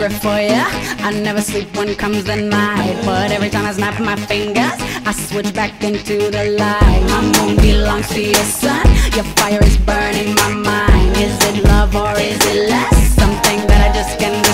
secret for ya. I never sleep when comes the night, but every time I snap my fingers, I switch back into the light. My moon belongs to your sun. Your fire is burning my mind. Is it love or is it less? Something that I just can't